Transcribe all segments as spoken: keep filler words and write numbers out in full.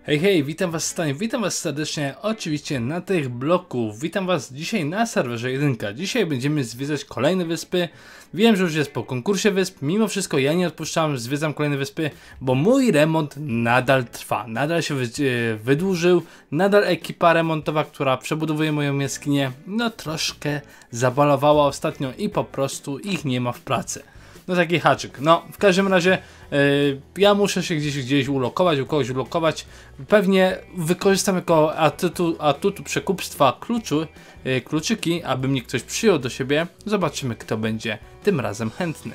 Hej, hej, witam was stanie, witam was serdecznie, oczywiście na tych bloków, witam was dzisiaj na serwerze jedynka. Dzisiaj będziemy zwiedzać kolejne wyspy. Wiem, że już jest po konkursie wysp, mimo wszystko ja nie odpuszczam, zwiedzam kolejne wyspy, bo mój remont nadal trwa, nadal się wy wydłużył, nadal ekipa remontowa, która przebudowuje moją jaskinię, no troszkę zabalowała ostatnio i po prostu ich nie ma w pracy. No taki haczyk. No, w każdym razie yy, ja muszę się gdzieś gdzieś ulokować, u kogoś ulokować. Pewnie wykorzystam jako atutu, atutu przekupstwa kluczu, yy, kluczyki, aby mnie ktoś przyjął do siebie. Zobaczymy, kto będzie tym razem chętny.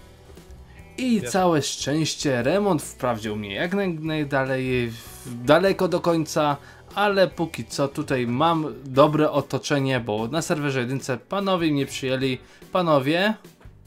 I Wiesz. Całe szczęście, remont wprawdzie u mnie jak naj, najdalej, daleko do końca, ale póki co tutaj mam dobre otoczenie, bo na serwerze jedynce panowie mnie przyjęli. Panowie...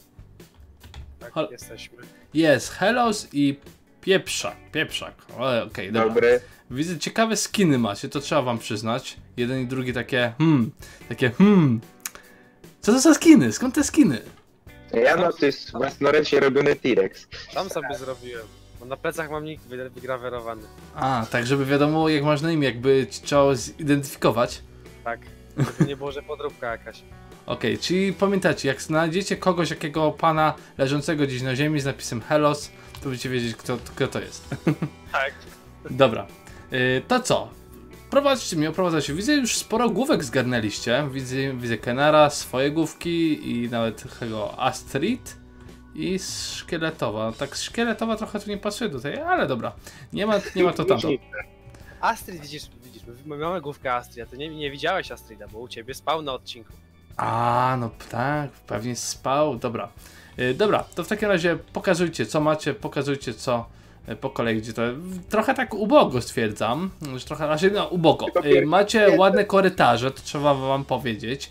Tak, jesteśmy. Jest Helos i Pieprzak. Pieprzak. Okej, okay, dobra. Dobry. Widzę, ciekawe skiny macie, to trzeba wam przyznać. Jeden i drugi takie hmm, takie hmm. Co to za skiny? Skąd te skiny? Ja no, to jest własnoręcznie robiony T-Rex. Sam sobie zrobiłem. Bo na plecach mam nick wygrawerowany. A, tak żeby wiadomo jak masz na imię, jakby trzeba zidentyfikować. Tak, żeby nie było, że podróbka jakaś. Okej, okay, czyli pamiętacie, jak znajdziecie kogoś, jakiego pana leżącego gdzieś na ziemi z napisem Helos, to będziecie wiedzieć, kto, kto to jest. Tak. Dobra, yy, to co? Prowadźcie mnie, oprowadzacie. Widzę, już sporo główek zgarnęliście. Widzę, widzę Kenara, swoje główki i nawet tego Astrid i szkieletowa. Tak szkieletowa trochę tu nie pasuje do tej, ale dobra. Nie ma, nie ma to tamto. Astrid, widzisz, widzisz, my mamy główkę Astrid, a ty nie, nie widziałeś Astrida, bo u ciebie spał na odcinku. A, no tak, pewnie spał. Dobra. Yy, dobra, to w takim razie pokazujcie, co macie, pokazujcie, co yy, po kolei, gdzie to. Trochę tak ubogo stwierdzam, że trochę raczej no, ubogo. Yy, macie ładne korytarze, to trzeba wam powiedzieć.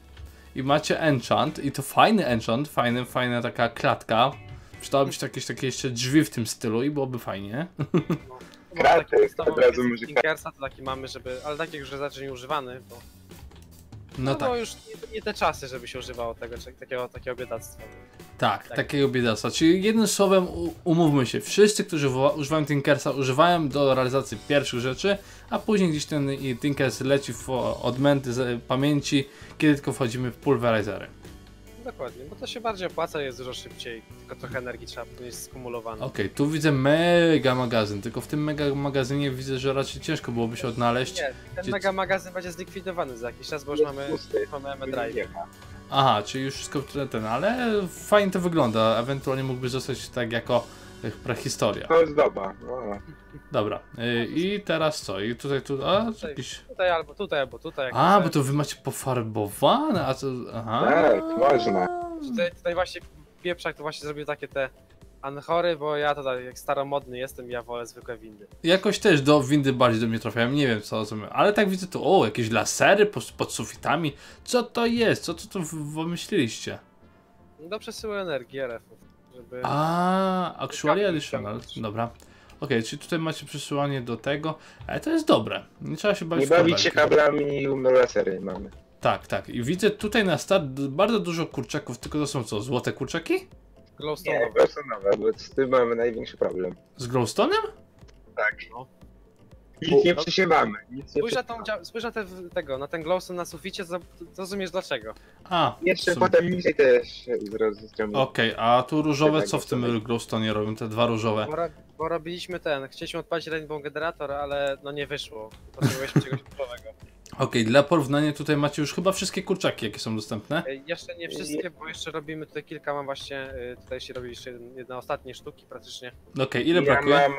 I macie enchant, i to fajny enchant, fajny, fajna taka klatka. Przydałoby się jakieś takie jeszcze drzwi w tym stylu i byłoby fajnie. No, Kraty, taki od razu muzyka. Tinkersa to taki mamy, żeby, ale taki już raczej nie używany, bo... No, no tak. Bo już nie, nie te czasy, żeby się używało tego, takiego, takiego biedactwa. Tak, tak, takiego biedactwa. Czyli jednym słowem umówmy się, wszyscy, którzy używają Tinkersa, używają do realizacji pierwszych rzeczy, a później gdzieś ten Tinkers leci w odmęty z pamięci, kiedy tylko wchodzimy w pulverizery. Dokładnie, bo to się bardziej opłaca, jest dużo szybciej, tylko trochę energii trzeba mieć skumulowane. Okej, okay, tu widzę mega magazyn, tylko w tym mega magazynie widzę, że raczej ciężko byłoby się odnaleźć. Nie, ten Gdzie... mega magazyn będzie zlikwidowany za jakiś czas, bo już mamy, mamy M Drive. Aha, czyli już wszystko ten, ale fajnie to wygląda, ewentualnie mógłby zostać tak jako prehistoria. To jest doba. No. Dobra, yy, i teraz co? I tutaj, tu, a, tutaj, jakiś... tutaj albo tutaj, albo tutaj. A, bo to wy macie pofarbowane, a co, aha. Tak, można. Tutaj, tutaj właśnie Pieprzak to właśnie zrobił takie te anchory, bo ja tutaj jak staromodny jestem, ja wolę zwykłe windy. Jakoś też do windy bardziej do mnie trafiałem, nie wiem co rozumiem, ale tak widzę tu, o, jakieś lasery pod, pod sufitami. Co to jest? Co to tu wymyśliliście? Do przesyłu energii R F-ów, żeby... A, actually additional, dobra. Okej, okay, czyli tutaj macie przesyłanie do tego, ale to jest dobre, nie trzeba się bawić. Nie bawić się kablami i lasery mamy. Tak, tak, i widzę tutaj na start bardzo dużo kurczaków, tylko to są co, złote kurczaki? Glowstone'owe. Nie, glowstone'owe, bo z tym mamy największy problem. Z glowstone'em? Tak. No. Nic nie przysiewamy. Nic nie spójrz na, tą, spójrz na te, tego, na ten glowstone na suficie, zrozumiesz dlaczego. A, jeszcze sum... potem niżej też zrozumiemy. Okej, okay, a tu różowe co w tym glowstone robią, te dwa różowe? Bo, bo robiliśmy ten, chcieliśmy odpalić rainbow generator, ale no nie wyszło. Potrzebowaliśmy czegoś różowego. Okej, okay, dla porównania tutaj macie już chyba wszystkie kurczaki, jakie są dostępne. Jeszcze nie wszystkie, bo jeszcze robimy tutaj kilka, mam właśnie, tutaj się robi jeszcze jedna ostatnie sztuki praktycznie. Okej, okay, ile ja brakuje? Mam,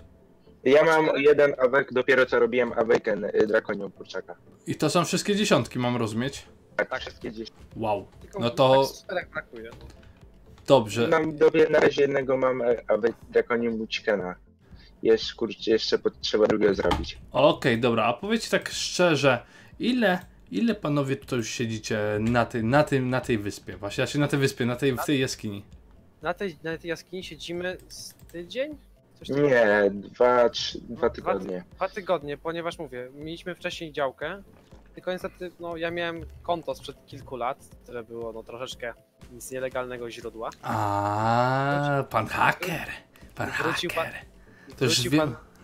ja mam jeden awek, dopiero co robiłem awaken drakonią kurczaka. I to są wszystkie dziesiątki, mam rozumieć? Tak, tak. Wszystkie dziesiątki. Wow, tylko no to... Tak brakuje. Dobrze. Mam dopiero na razie jednego mam awek drakonią bućkena. Jest, kurczę, jeszcze trzeba drugiego zrobić. Okej, okay, dobra, a powiedzcie tak szczerze, ile, ile panowie tutaj już siedzicie na tej, na tym, na tej wyspie? Właśnie, znaczy na tej wyspie, na tej, w tej jaskini. Na tej, na tej jaskini siedzimy z tydzień? Coś Nie, dwa, trzy, dwa tygodnie. Dwa, dwa tygodnie, ponieważ mówię, mieliśmy wcześniej działkę, tylko niestety, no ja miałem konto sprzed kilku lat, które było no troszeczkę z nielegalnego źródła. A, pan haker, pan wrócił haker. Pan, to już wiem. Pan,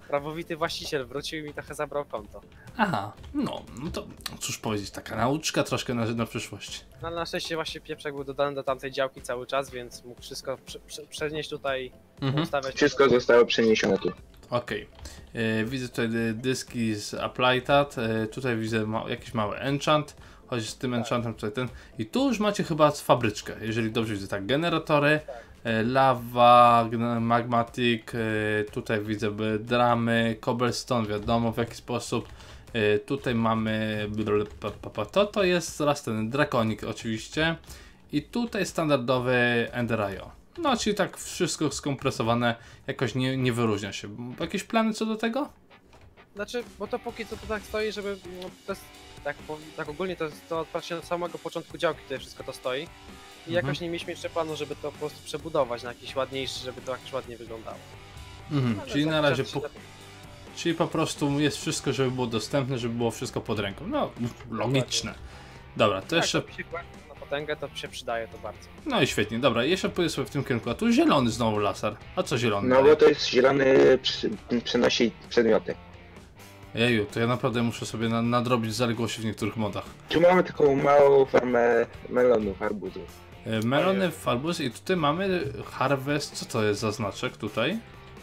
prawowity właściciel wrócił i mi trochę zabrał konto. Aha, no, no to cóż powiedzieć, taka nauczka troszkę na, na przyszłość. No ale na szczęście właśnie pieprzak był dodany do tamtej działki cały czas, więc mógł wszystko prze, prze, przenieść tutaj, Mhm. ustawiać. Wszystko zostało przeniesione tu. Okej, okay. Widzę tutaj dyski z Applied, e, tutaj widzę ma jakiś mały enchant, choć z tym enchantem tutaj ten. I tu już macie chyba fabryczkę, jeżeli dobrze widzę, tak, generatory, e, lava, magmatic, e, tutaj widzę by dramy, cobblestone, wiadomo w jaki sposób. E, tutaj mamy, to to jest zaraz ten drakonik oczywiście. I tutaj standardowy Ender.io. No, czyli tak wszystko skompresowane, jakoś nie, nie wyróżnia się. Jakieś plany co do tego? Znaczy, bo to póki co to tak stoi, żeby, no, to jest, tak, po, tak ogólnie to jest to praktycznie od samego początku działki tutaj wszystko to stoi. I Mhm. jakoś nie mieliśmy jeszcze planu, żeby to po prostu przebudować na jakiś ładniejszy, żeby to jakoś ładnie wyglądało. Mhm, Ale czyli za- na razie, za- po, czyli po prostu jest wszystko, żeby było dostępne, żeby było wszystko pod ręką. No, logiczne. Dobra, to tak, jeszcze, to przykład na potęgę to się przydaje to bardzo. no i świetnie, dobra, jeszcze pójdę sobie w tym kierunku, a tu zielony znowu laser. A co zielony No daje? bo to jest zielony, przy, przenosi przedmioty. Jeju, to ja naprawdę muszę sobie na, nadrobić zaległości w niektórych modach. Tu mamy taką małą farmę melonów, arbuzów. E, Melony w arbuz i tutaj mamy harvest, co to jest za znaczek tutaj?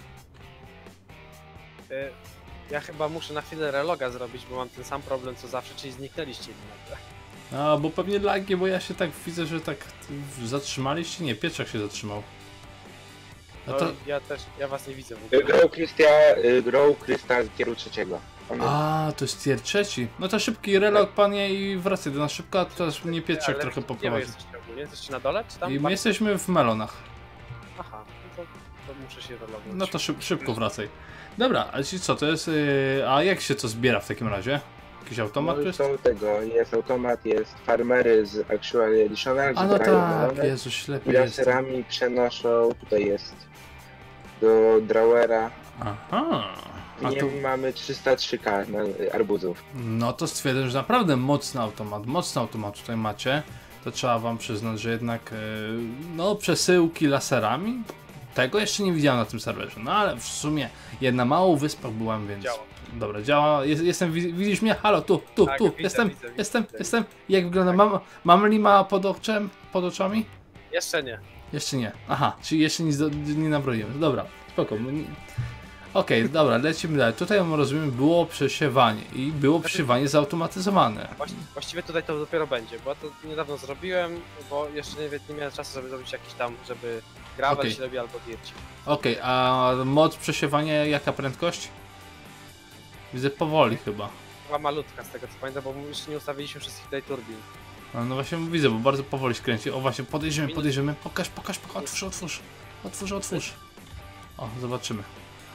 Y, Ja chyba muszę na chwilę reloga zrobić, bo mam ten sam problem co zawsze, czyli zniknęliście mi nagle. A, bo pewnie lagi, bo ja się tak widzę, że tak zatrzymaliście? Nie, pieczak się zatrzymał. No No to... ja też, ja was nie widzę w Y, ogóle. Grow Crystal, y, Grow Crystal tieru trzeciego. On jest- A, to jest tier trzeci. No to szybki relog, panie, i wracaj do nas szybko, a teraz mnie pieczak Ale trochę gdzie wy poprowadzi. jesteście ogólnie? Jesteście na dole czy tam? I my Bardzo- jesteśmy w melonach. Aha, no to, to muszę się relogować. No to szyb, szybko wracaj. Dobra, a ci co, to jest... Yy, a jak się to zbiera w takim razie? Jakiś automat tu no, jest? są tego, jest automat, jest farmery z Actual Additional, A no zbierają tak, melony Jezu, ślepy i jest. laserami przenoszą, tutaj jest do drawera. Aha. W A nim tu... mamy trzysta trzy K arbuzów. No to stwierdzam, że naprawdę mocny automat, mocny automat tutaj macie. To trzeba wam przyznać, że jednak, e, no przesyłki laserami, tego jeszcze nie widziałem na tym serwerze. No ale w sumie, jedna małą wyspach byłam, więc... Działa. Dobra, działa, jest, jestem, wi- widzisz mnie? Halo, tu, tu, Tak, tu, widzę, jestem, widzę, widzę, jestem, widzę. jestem. Jak wygląda? Mam, mam lima pod oczem, pod oczami? Jeszcze nie. Jeszcze nie. Aha, czyli jeszcze nic do, nie nabroiłem. Dobra, spoko. nie- Okej, dobra, lecimy dalej. Tutaj, rozumiem, było przesiewanie i było przesiewanie zautomatyzowane. Właści- Właściwie tutaj to dopiero będzie, bo ja to niedawno zrobiłem, bo jeszcze nie, nie miałem czasu, żeby zrobić jakiś tam, żeby gravel Okej. się robi albo dirci. Okej, a moc przesiewania, jaka prędkość? Widzę powoli chyba. Była malutka z tego co pamiętam, bo jeszcze nie ustawiliśmy wszystkich tutaj turbin. No, no właśnie widzę, bo bardzo powoli skręci. O właśnie, podejrzymy, Minus- podejrzymy. Pokaż, pokaż, pokaż, otwórz, otwórz. Otwórz, otwórz. O, zobaczymy.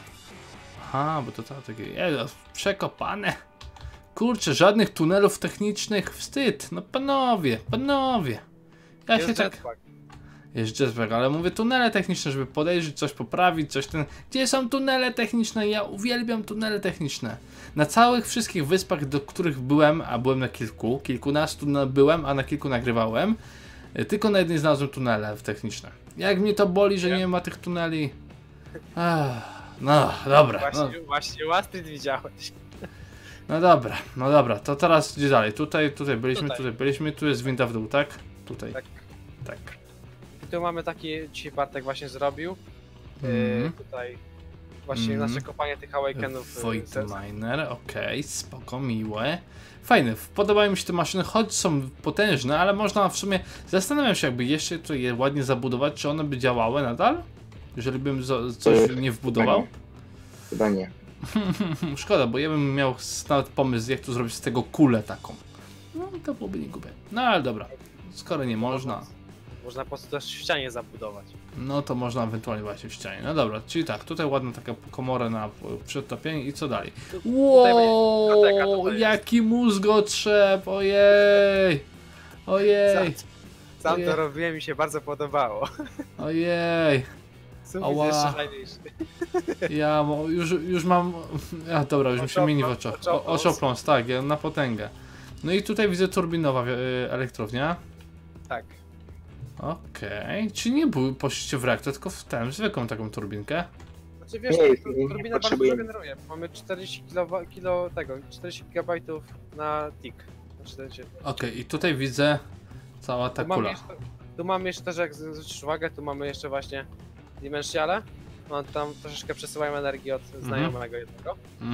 Aha, bo to to takie, Jezu, przekopane. Kurczę, żadnych tunelów technicznych, wstyd. No panowie, panowie. Ja się Jest tak... jetpack. Jest jetpack, ale mówię tunele techniczne, żeby podejrzeć, coś poprawić, coś ten... Gdzie są tunele techniczne? Ja uwielbiam tunele techniczne. Na całych wszystkich wyspach, do których byłem, a byłem na kilku, kilkunastu na, byłem, a na kilku nagrywałem, y, tylko na jednej znalazłem tunele techniczne. Jak mnie to boli, że Ja? nie ma tych tuneli. Ach, no, dobra. No, Właśnie, właśnie Wastrid widziałeś. no dobra, no dobra, to teraz gdzie dalej? Tutaj, tutaj byliśmy, tutaj, Tutaj. byliśmy, tu jest winda w dół, tak? Tutaj, Tak. tak. I tu mamy taki, dzisiaj Bartek właśnie zrobił. Mhm. Yy, tutaj właśnie Mhm. nasze kopanie tych awakenów. yy, Void ze- Miner, okej, spoko, miłe. Fajne, podobają mi się te maszyny, choć są potężne, ale można w sumie, zastanawiam się jakby jeszcze to je ładnie zabudować, czy one by działały nadal? Jeżeli bym zo- coś Yy, nie wbudował? Chyba nie. Szkoda, bo ja bym miał s- nawet pomysł, jak tu zrobić z tego kulę taką. No, to byłoby nie głupie. No ale dobra, skoro nie można, Można po prostu też w ścianie zabudować. no to można ewentualnie właśnie w ścianie. No dobra, czyli tak, tutaj ładna taka komora na przedtopienie i co dalej? Tu- tutaj będzie biblioteka, Wow, tutaj jest. jaki mózgotrzeb, ojej, ojej, Sam, sam Ojej. to robiłem, mi się bardzo podobało. ojej, Sufit Ała. jest jeszcze fajniejszy. ja mo- już, już mam, a dobra, już mi się mieni w oczach, o, Oczopląs. oczopląs, tak, ja na potęgę. No i tutaj widzę turbinowa wi- elektrownia. Tak. Okej, czy nie był, poszliście w reaktor, tylko w tę zwykłą taką turbinkę? Znaczy wiesz, Nie, tu- nie, nie turbina bardzo potrzebujemy. dużo generuje. Mamy czterdzieści kilo, kilo tego, czterdzieści gigabajtów na tick. Znaczy, Okej, i tutaj widzę cała ta tu, mamy kula. jeszcze, tu mamy jeszcze też, jak zwrócisz uwagę, tu mamy jeszcze właśnie Dimensiale. No, tam troszeczkę przesyłają energię od znajomego jednego.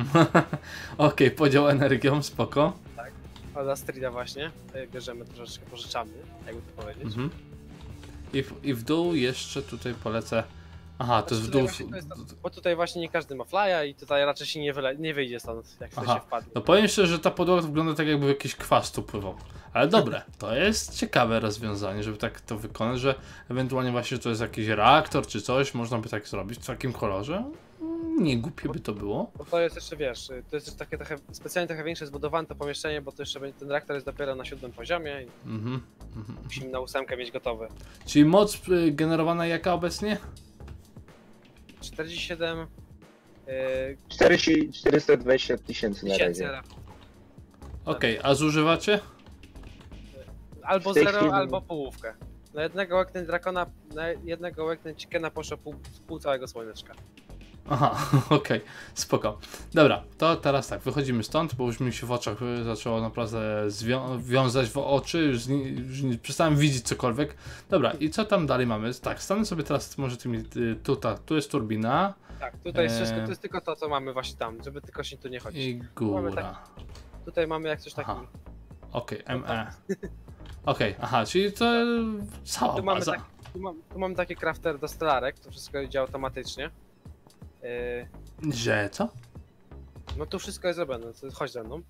Okej, podział energią, spoko. Od Astrida właśnie. Tutaj bierzemy troszeczkę, pożyczamy, jakby to powiedzieć. Mhm. I, w, I w dół jeszcze tutaj polecę. Aha, to jest w Znaczy, dół. tutaj właśnie to jest- Bo tutaj właśnie nie każdy ma flya i tutaj raczej się nie, wyle, nie wyjdzie stąd, jak ktoś Aha. się wpadnie. No powiem szczerze, że ta podłoga wygląda tak, jakby jakiś kwas tu pływał. Ale dobre, to jest ciekawe rozwiązanie, żeby tak to wykonać, że ewentualnie właśnie to jest jakiś reaktor czy coś, można by tak zrobić w takim kolorze. Mm, Nie głupie by to było. Bo to jest jeszcze, wiesz, to jest też takie trochę, specjalnie trochę większe zbudowane to pomieszczenie, bo to jeszcze będzie, ten reaktor jest dopiero na siódmym poziomie i Mhm. Mhm. musimy na ósemkę mieć gotowy. Czyli moc y, generowana jaka obecnie? czterdzieści siedem yy, czterdzieści czterysta dwadzieścia tysięcy na tysięcy razie. R F. Okej, a zużywacie? Albo W tej zero, chwili- albo połówkę. Na jednego Awakened Drakona, na jednego Awakened Chickena poszło pół, pół całego słoneczka. Aha, okej, spoko. Dobra, to teraz tak, wychodzimy stąd, bo już mi się w oczach y, zaczęło naprawdę zwią wiązać w oczy, już, nie, już nie przestałem widzieć cokolwiek. Dobra, i co tam dalej mamy? Tak, stanę sobie teraz może tymi, y, tuta, tu jest turbina Tak, tutaj jest wszystko, Eee. to jest tylko to, co mamy właśnie tam, żeby tylko się tu nie chodzić. i Mamy góra. Tutaj mamy jak coś takiego. Aha. Okej, M E. Okej, aha, czyli to cała Tu mamy, baza. tak, tu, mam, tu mamy taki crafter do stolarek, to wszystko idzie automatycznie. Yy, Że co? no tu wszystko jest zrobione, to chodź ze mną.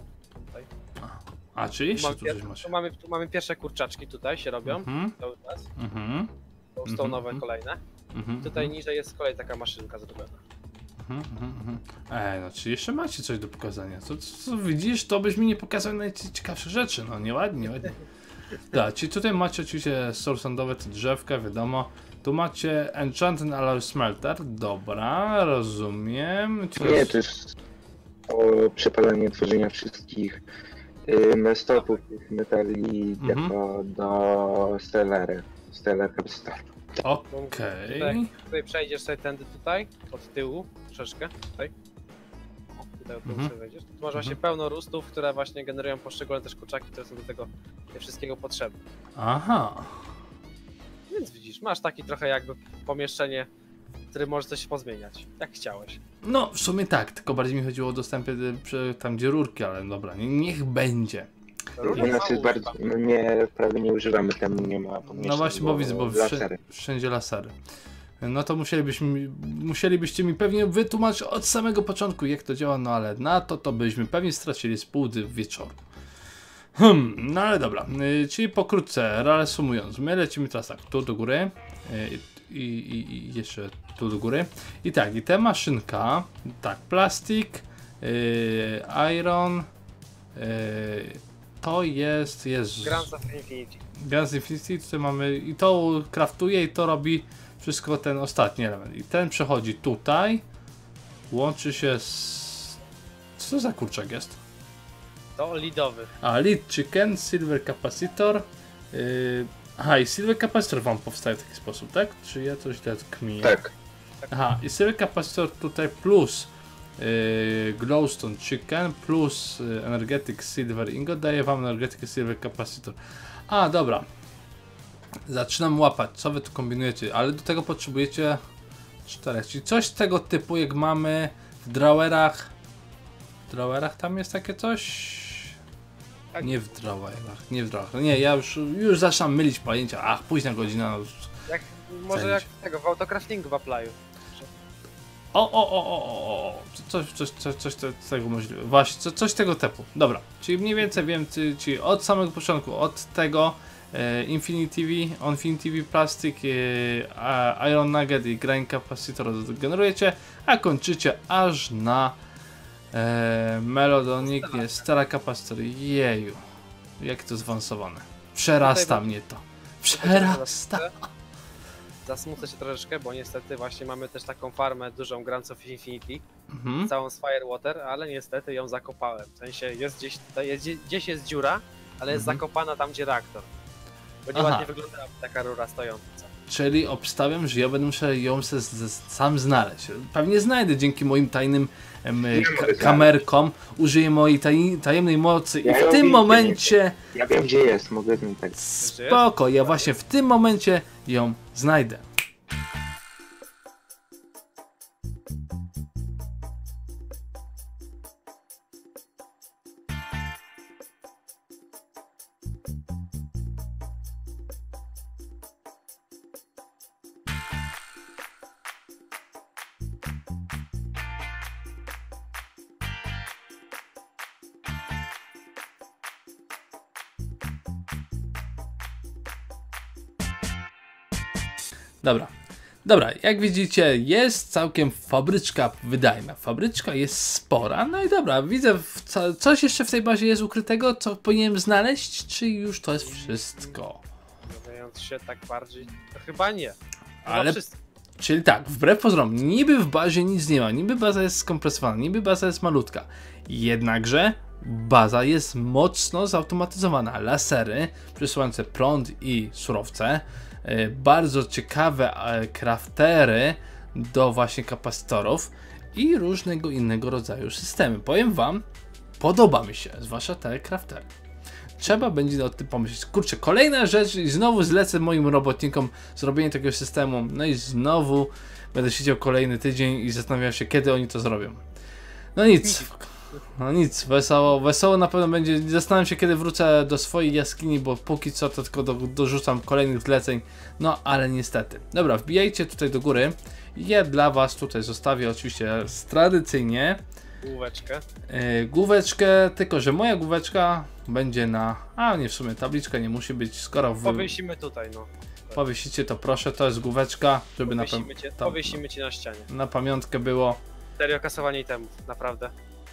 A, czy Tu jeszcze mamy, tu pier- coś masz? tu, mamy, tu mamy pierwsze kurczaczki tutaj się robią, Mhm, cały czas. mhm, To Mhm, są nowe mhm. kolejne. mhm. Tutaj mhm. niżej jest kolej taka maszynka zrobiona. Mhm, mhm, mhm. Ej, no czy jeszcze macie coś do pokazania? Co, co, co widzisz, to byś mi nie pokazał najciekawsze rzeczy, no nieładnie, ładnie. Tak, czyli tutaj macie oczywiście source-sandowe, te drzewka, wiadomo. Tu macie Enchanted Alloy Smelter, dobra, rozumiem. Co Nie, to jest o przepalanie tworzenia wszystkich y, mestopów, tych metali Mhm. jako do Stellary. Stellar Capacitor. Okej. Tutaj, tutaj przejdziesz sobie tędy tutaj, od tyłu, troszeczkę, tutaj. O, tutaj od tyłu Mhm. sobie wejdziesz. Tu masz właśnie pełno rustów, które właśnie generują poszczególne też kurczaki, które są do tego do wszystkiego potrzebne. Aha. Więc widzisz, masz taki trochę jakby pomieszczenie, w którym możesz coś pozmieniać, jak chciałeś. No, w sumie tak, tylko bardziej mi chodziło o dostępy y, przy, tam gdzie rurki, ale dobra, nie, niech będzie. U nas jest bardzo, no nie, prawie nie używamy temu, nie ma pomieszczeń, No właśnie, bo widzę, bo lasery. wszędzie, wszędzie lasery. No to musielibyśmy, musielibyście mi pewnie wytłumaczyć od samego początku, jak to działa, no ale na to to byśmy pewnie stracili z pół dy- wieczoru. Hmm, no ale dobra, y, czyli pokrótce, reasumując, my lecimy teraz tak, tu do góry y, i, i, i jeszcze tu do góry. I tak, i ta maszynka, tak, plastik, y, iron, y, to jest, jest... Grants of Infinity. Guns Infinity, tutaj mamy i to kraftuje i to robi wszystko ten ostatni element. I ten przechodzi tutaj, łączy się z... Co to za kurczak jest? To lidowy. A, lead chicken, silver capacitor. Yy... Aha, i silver capacitor wam powstaje w taki sposób, tak? Czy ja coś źle kminię? Tak, Aha, i silver capacitor tutaj plus yy, glowstone chicken plus yy, energetic silver ingot daje wam energetic silver capacitor. A, dobra. Zaczynam łapać, co wy tu kombinujecie, ale do tego potrzebujecie czterech, czyli coś tego typu jak mamy w drawerach. W drawerach tam jest takie coś? Tak. Nie w drawerach, nie w drawerach. Nie, ja już, już zaczynam mylić pojęcia. Ach, późna godzina. Jak, może Zajęć. jak tego, w autocraftingu w Apply'u. O, o, o, o, o, o, coś, coś, coś, coś te- tego możliwe. Właśnie, co, coś tego typu. Dobra, czyli mniej więcej wiem, czy, czyli od samego początku, od tego e, Infinity V, Infinity V Plastic, e, a- Iron Nugget i Grain Capacitor generujecie, a kończycie aż na e, Melodonic, nie, Stella Capacitor. Jeju, jak to zaawansowane. Przerasta Tutaj- mnie to. Przerasta. Zasmucę się troszeczkę, bo niestety właśnie mamy też taką farmę dużą Grants of Infinity, Mhm. całą z Firewater, ale niestety ją zakopałem. W sensie jest gdzieś tutaj, jest, gdzieś jest dziura, ale jest Mhm. zakopana tam, gdzie reaktor. Bo Aha. nieładnie wyglądała taka rura stojąca. Czyli obstawiam, że ja będę musiał ją se, se, sam znaleźć. Pewnie znajdę dzięki moim tajnym em, Ja ka mogę kamerkom. Użyję mojej taj tajemnej mocy i Ja w ją tym widzę, momencie... Ja wiem gdzie jest, mogę z nim tak. Spoko, ja właśnie w tym momencie ją znajdę. Dobra, dobra, jak widzicie jest całkiem fabryczka wydajna, fabryczka jest spora, no i dobra, widzę w co, coś jeszcze w tej bazie jest ukrytego, co powinienem znaleźć, czy już to jest wszystko? Mówiąc się tak bardziej, to chyba nie. Chyba Ale, wszystko. czyli tak, wbrew pozorom, niby w bazie nic nie ma, niby baza jest skompresowana, niby baza jest malutka, jednakże baza jest mocno zautomatyzowana, lasery przesyłające prąd i surowce, bardzo ciekawe craftery do właśnie kapacytorów i różnego innego rodzaju systemy. Powiem wam, podoba mi się, zwłaszcza te craftery. Trzeba będzie o tym pomyśleć. Kurczę, kolejna rzecz i znowu zlecę moim robotnikom zrobienie takiego systemu, no i znowu będę siedział kolejny tydzień i zastanawiał się, kiedy oni to zrobią. No nic. No nic, wesoło, wesoło na pewno będzie. Zastanawiam się, kiedy wrócę do swojej jaskini, bo póki co to tylko do, dorzucam kolejnych zleceń. No ale niestety. Dobra, wbijajcie tutaj do góry. Ja dla was tutaj zostawię oczywiście tradycyjnie Główeczkę. yy, główeczkę, tylko że moja główeczka będzie na... A nie, w sumie tabliczka nie musi być, skoro wy Powiesimy tutaj, no. powiesicie, to proszę, to jest główeczka, żeby na, Powiesimy cię, tam, powiesimy cię na ścianie. na pamiątkę było. Serio kasowanie itemów, naprawdę.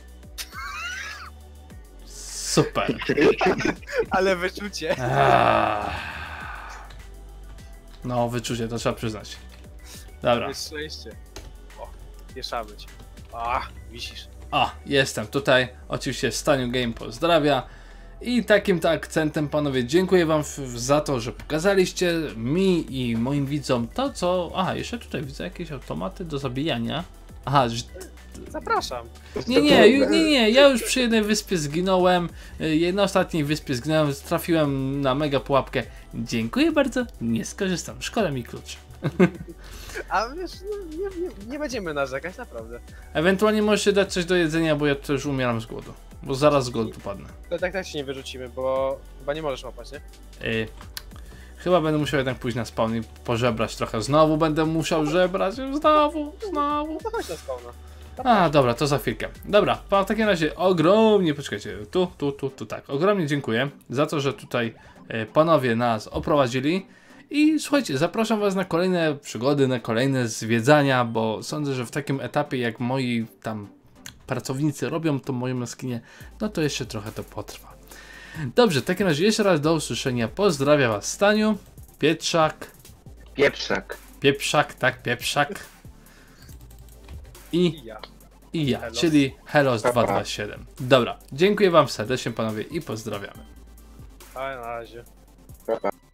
Super. Ale wyczucie. Aaaa. No, wyczucie, to trzeba przyznać. Dobra. Jest szczęście. O, pieszamy cię. A, wisisz. A, jestem tutaj. Oczywiście Staniu Game pozdrawia. I takim to akcentem, panowie, dziękuję wam za to, że pokazaliście mi i moim widzom to, co... Aha, jeszcze tutaj widzę jakieś automaty do zabijania. Aha, że... Zapraszam. Nie, nie, ju- nie, nie, ja już przy jednej wyspie zginąłem, y, na ostatniej wyspie zginąłem, trafiłem na mega pułapkę. Dziękuję bardzo, nie skorzystam, szkoda mi klucz. A wiesz, no, nie, nie, nie będziemy narzekać, naprawdę. Ewentualnie możecie dać coś do jedzenia, bo ja też umieram z głodu. Bo zaraz z głodu padnę. To tak tak się nie wyrzucimy, bo chyba nie możesz łapać, nie? Y, chyba będę musiał jednak pójść na spawn i pożebrać trochę. Znowu będę musiał żebrać, znowu, znowu. No to chodź na spawna. A, dobra, to za chwilkę. Dobra, w takim razie ogromnie, poczekajcie, tu, tu, tu, tu, tak. Ogromnie dziękuję za to, że tutaj e, panowie nas oprowadzili. I słuchajcie, zapraszam was na kolejne przygody, na kolejne zwiedzania, bo sądzę, że w takim etapie jak moi tam pracownicy robią to moją jaskinię, no to jeszcze trochę to potrwa. Dobrze, w takim razie jeszcze raz do usłyszenia. Pozdrawiam was Staniu, Pietrzak, Pieprzak. Pieprzak, tak, Pieprzak i... I ja. I ja, Helos. czyli Helos dwa dwa siedem. Dobra, dziękuję wam serdecznie panowie i pozdrawiamy. A na razie. Pa, pa.